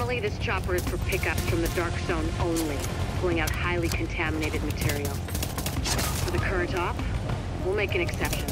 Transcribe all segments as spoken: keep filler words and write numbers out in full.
Normally, this chopper is for pickups from the Dark Zone only, pulling out highly contaminated material. For the current op, we'll make an exception.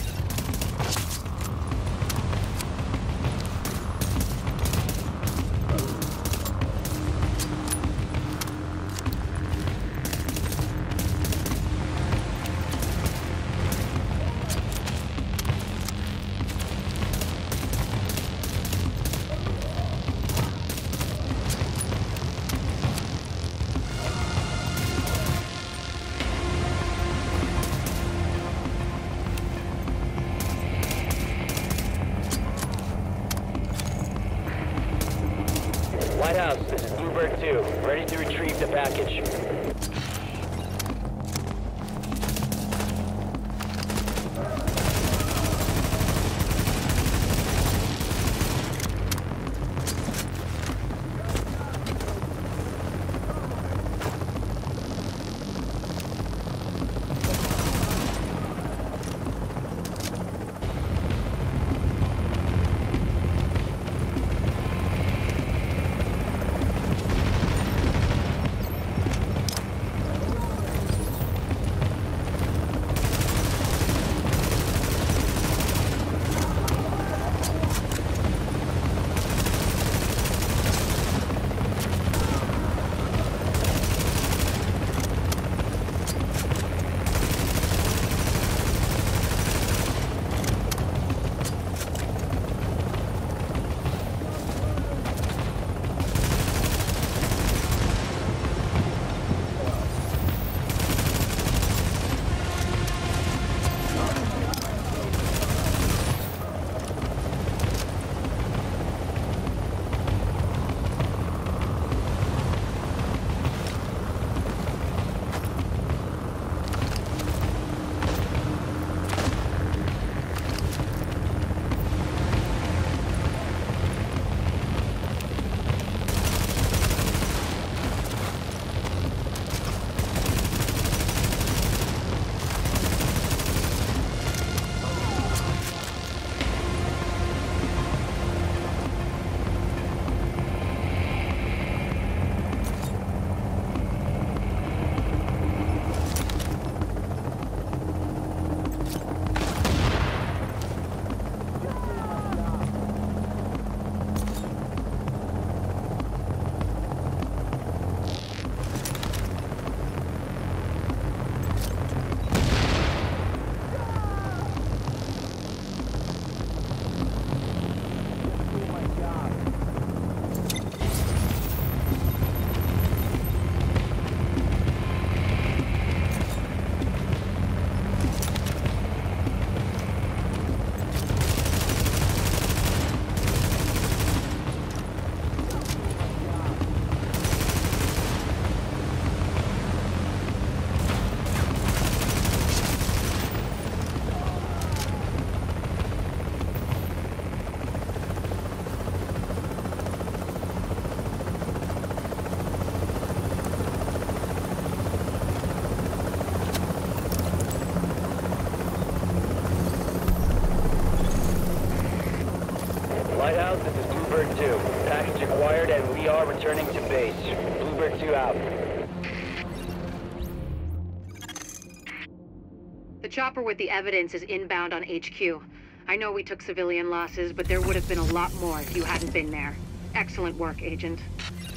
Lighthouse, this is Bluebird two. Ready to retrieve the package. Lighthouse, this is Bluebird two. Package acquired and we are returning to base. Bluebird two out. The chopper with the evidence is inbound on H Q. I know we took civilian losses, but there would have been a lot more if you hadn't been there. Excellent work, Agent.